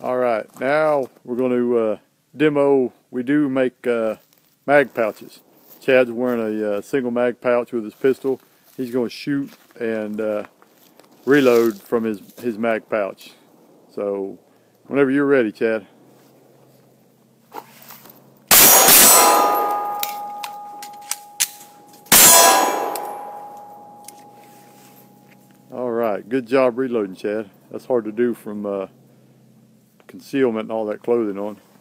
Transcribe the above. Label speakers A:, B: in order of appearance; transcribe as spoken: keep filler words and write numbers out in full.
A: Alright, now we're going to uh, demo. We do make uh, mag pouches. Chad's wearing a uh, single mag pouch with his pistol. He's going to shoot and uh, reload from his, his mag pouch. So, whenever you're ready, Chad. Alright, good job reloading, Chad. That's hard to do from uh, concealment and all that clothing on.